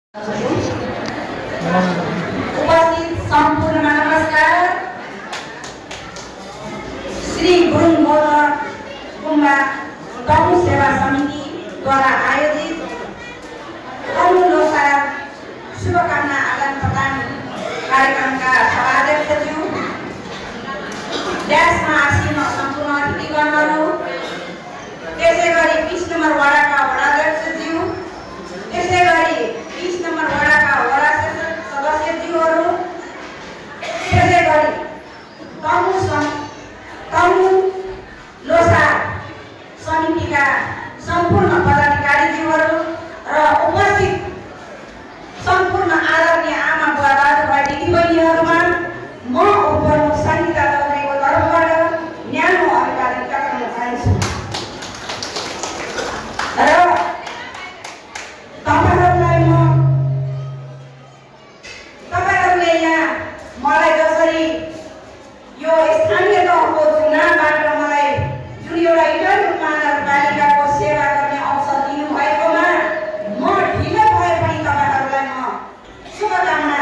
उपस्थित सम्पूर्णमा नमस्कार। श्री गुरुङ बौद्ध गुम्बा तमु सेवा समितिद्वारा आयोजित तमु लोसार शुभकामना आदान प्रदान कार्यक्रमका सभाध्यक्षज्यू, ड्यासमा आसीन सम्पूर्ण अतिथिगणहरू, त्यसै गरी 20 नम्बर वडाका वडाध्यक्षज्यू, त्यसै गरी 20 नम्बर वडाका वडा सदस्यज्यूहरू, त्यसै गरी तमु लोसार समितिका सम्पूर्ण पदाधिकारीज्यूहरू र उपस्थित सम्पूर्ण आदरणीय आमा बुवा दाजुभाइ दिदीबहिनीहरूमा म उपप्रमुख सङ्गीता चौधरीको तर्फबाट न्यानो अभिवादन गर्न चाहन्छु। र तपाईँहरूले यहाँ मलाई जसरी यो स्थानीय तहको चुनावबाट मलाई जुन एउटा इन्टरभ्यू महानगरपालिकाको सेवा गर्ने अवसर दिनुभएकोमा म ढिलो भए पनि तपाईँहरूलाई म शुभकामना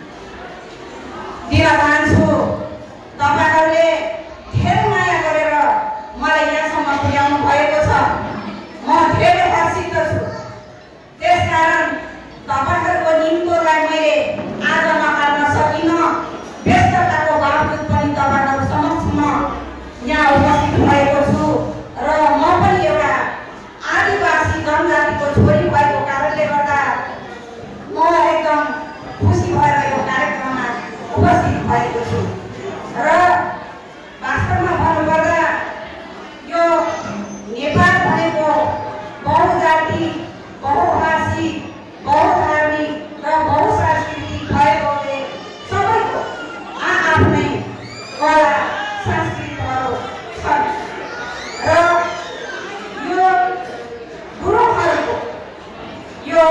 दिन चाहन्छु। तपाईँहरूले धेरै माया गरेर मलाई यहाँसम्म पुर्याउनु भएको छ। म धेरै हर्षित छु। त्यसकारण तपाईँहरूको निम्तोलाई मैले आज नकाल्न सकिनँ। व्यस्तताको बावजुद पनि तपाईँहरू समक्षमा यहाँ उपस्थित भएको छु र म पनि एउटा आदिवासी जनजातिको छोरी भएको कारणले गर्दा म एकदम खुसी भएर यो कार्यक्रममा उपस्थित भएको छु। र वास्तवमा भन्नुपर्दा यो नेपाल भनेको बहुजाति, बहुभाषी, बहुधार्मिक र बहुसांस्कृतिक भएकोले सबैको आफ्नै कला संस्कृतिहरू छन् र यो गुरुङहरूको यो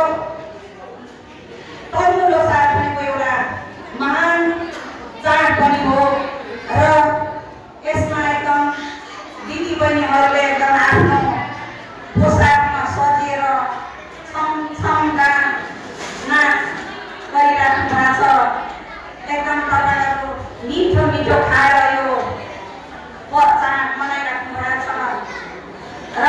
तमु लोसार भनेको एउटा महान चाड पनि हो र यसमा एकदम दिदीबहिनीहरूले एकदम आफ्नो पोसाकमा सजिएर छमछमका नाच गरिराख्नु भएको छ। एकदम तपाईँहरू मिठो मिठो खाएर यो चाड मनाइराख्नु भएको छ र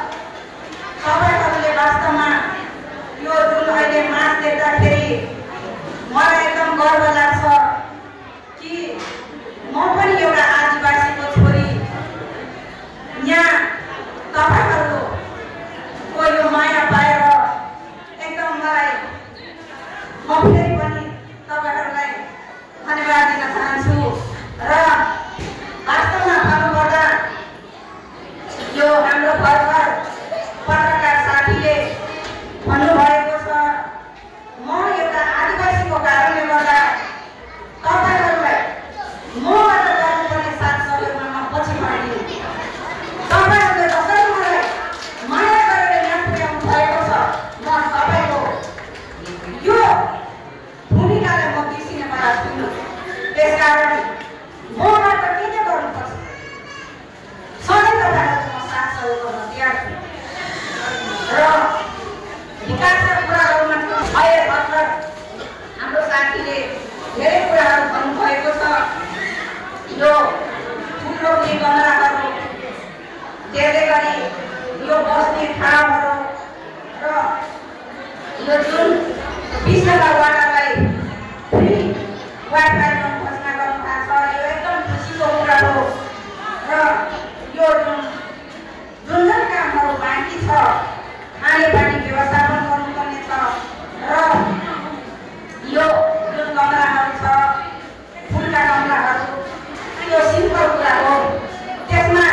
तपाईँहरूले वास्तवमा यो जुन अहिले नाच देख्दाखेरि मलाई एकदम गर्व लाग्छ कि म पनि एउटा आदिवासीको छोरी। यहाँ तपाईँहरूको यो माया पाएर एकदम मलाई म फेरि पनि तपाईँहरूलाई धन्यवाद दिन चाहन्छु। र वास्तवमा भन्नुपर्दा यो हाम्रो भर्खर पत्रकार साथीले भन्नुभएको छ, म एउटा आदिवासीको कारणले गर्दा तपाईँहरूलाई मबाट गर्नुपर्ने साथ सहयोगमा म पछि भइदिन्छु। तपाईँहरूले जसरी मलाई माया गरेर यहाँ पुर्याउनु भएको छ, म तपाईँको यो भूमिकालाई म बिर्सिने वाला छुइनँ। त्यसकारण मबाट के गर्नुपर्छ सधैँ तपाईँहरूको म साथ सहयोग गर्न तयार छु। र विकासका कुराहरूमा अहिले भर्खर हाम्रो साथीले धेरै कुराहरू भन्नुभएको छ। यो ठुलो गमलाहरू, त्यसै गरी यो बस्ने ठाउँहरू र यो जुन 20 नम्बर वाडालाई फ्री वाइफाई घोषणा गर्नु भएको छ, यो एकदम खुसीको कुरा हो। र यो जुन कामहरू बाँकी छ, खानेपानी व्यवस्थापन गर्नुपर्ने छ र यो जुन गमलाहरू छ, फुलका गमलाहरू, यो सिम्पल कुरा हो। त्यसमा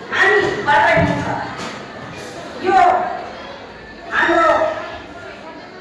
हामीबाट हुन्छ यो हाम्रो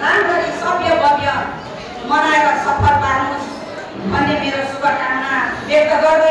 राम्ररी सभ्य भव्य मनाएर सफल पार्नुहोस् भन्ने मेरो शुभकामना व्यक्त गर्दछु।